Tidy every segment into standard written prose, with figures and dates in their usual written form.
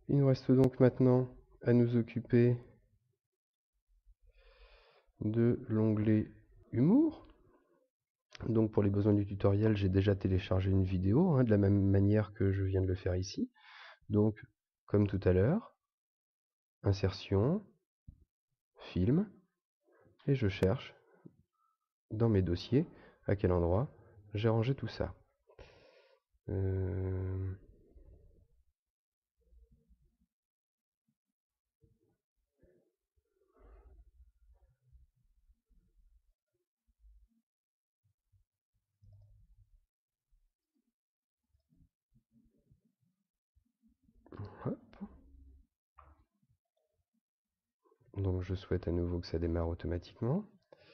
Il nous reste donc maintenant à nous occuper de l'onglet Humour. Donc pour les besoins du tutoriel, j'ai déjà téléchargé une vidéo, de la même manière que je viens de le faire ici. Donc, comme tout à l'heure, insertion, film, et je cherche dans mes dossiers à quel endroit j'ai rangé tout ça. Hop. Donc je souhaite à nouveau que ça démarre automatiquement.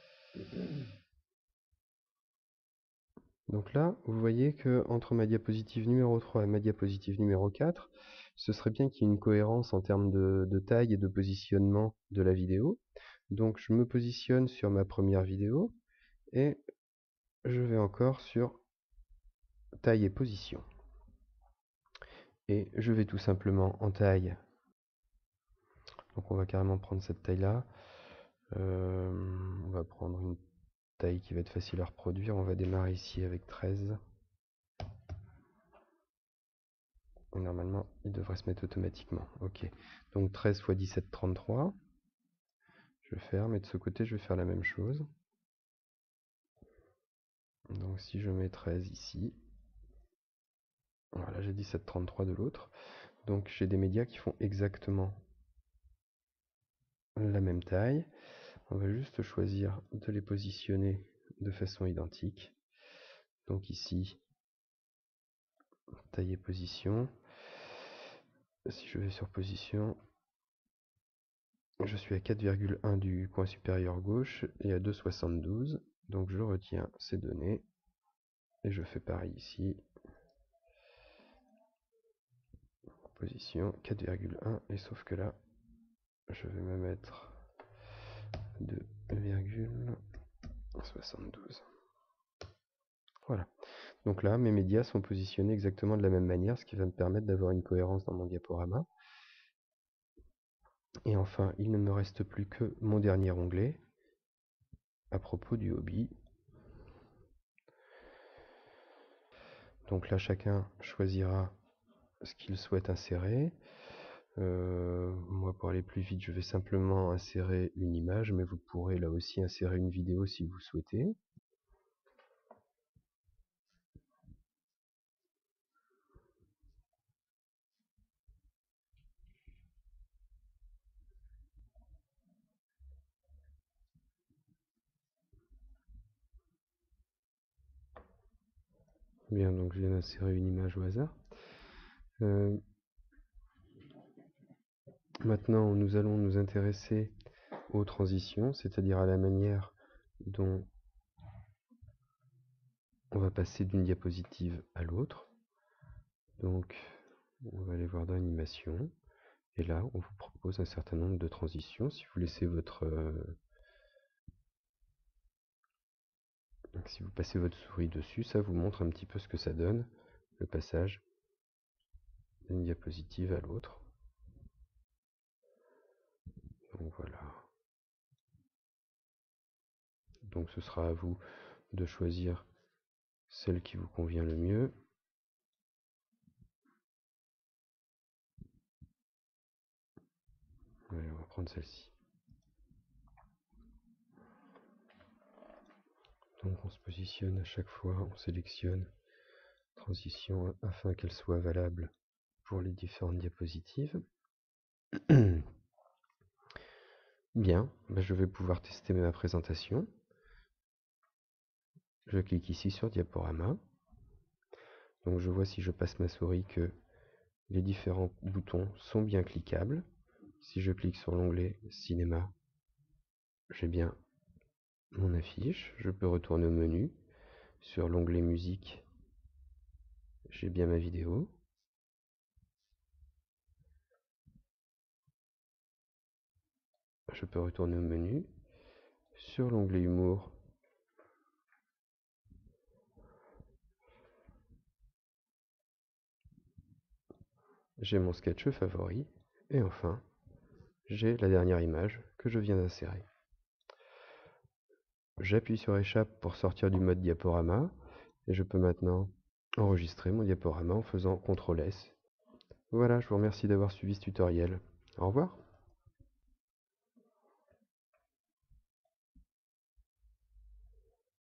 Donc là, vous voyez que entre ma diapositive numéro 3 et ma diapositive numéro 4, ce serait bien qu'il y ait une cohérence en termes de taille et de positionnement de la vidéo. Donc je me positionne sur ma première vidéo et je vais encore sur taille et position. Et je vais tout simplement en taille. Donc on va carrément prendre cette taille-là. On va prendre une taille qui va être facile à reproduire. On va démarrer ici avec 13. Et normalement, il devrait se mettre automatiquement. Ok. Donc 13 x 17, 33. Je ferme et de ce côté, je vais faire la même chose. Donc si je mets 13 ici, voilà, j'ai 17, 33 de l'autre. Donc j'ai des médias qui font exactement la même taille. On va juste choisir de les positionner de façon identique. Donc ici, taille et position. Si je vais sur position, je suis à 4,1 du coin supérieur gauche et à 2,72. Donc je retiens ces données et je fais pareil ici. Position 4,1 et sauf que là, je vais me mettre 2,72. Voilà. Donc là, mes médias sont positionnés exactement de la même manière, ce qui va me permettre d'avoir une cohérence dans mon diaporama. Et enfin, il ne me reste plus que mon dernier onglet à propos du hobby. Donc là, chacun choisira ce qu'il souhaite insérer. Moi, pour aller plus vite, je vais simplement insérer une image, mais vous pourrez là aussi insérer une vidéo si vous souhaitez. Bien, donc je viens d'insérer une image au hasard. Maintenant, nous allons nous intéresser aux transitions, c'est-à-dire à la manière dont on va passer d'une diapositive à l'autre. Donc, on va aller voir dans animation. Et là, on vous propose un certain nombre de transitions. Si vous laissez si vous passez votre souris dessus, ça vous montre un petit peu ce que ça donne, le passage d'une diapositive à l'autre. Donc voilà. Donc ce sera à vous de choisir celle qui vous convient le mieux. Allez, on va prendre celle-ci. Donc on se positionne à chaque fois, on sélectionne transition afin qu'elle soit valable pour les différentes diapositives. Bien, je vais pouvoir tester ma présentation. Je clique ici sur diaporama. Donc je vois si je passe ma souris que les différents boutons sont bien cliquables. Si je clique sur l'onglet cinéma, j'ai bien mon affiche. Je peux retourner au menu. Sur l'onglet musique, j'ai bien ma vidéo. Je peux retourner au menu. Sur l'onglet humour, j'ai mon sketch favori, et enfin, j'ai la dernière image que je viens d'insérer. J'appuie sur échappe pour sortir du mode diaporama, et je peux maintenant enregistrer mon diaporama en faisant CTRL S. Voilà, je vous remercie d'avoir suivi ce tutoriel. Au revoir.